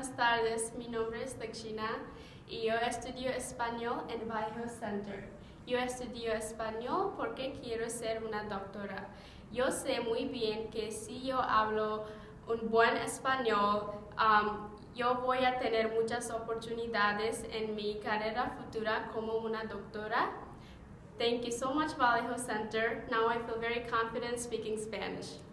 buenas tardes. Mi nombre es Lakshina y yo estudio español en Vallejo Center. Yo estudio español porque quiero ser una doctora. Yo sé muy bien que si yo hablo un buen español, yo voy a tener muchas oportunidades en mi carrera futura como una doctora. Thank you so much, Vallejo Center. Now I feel very confident speaking Spanish.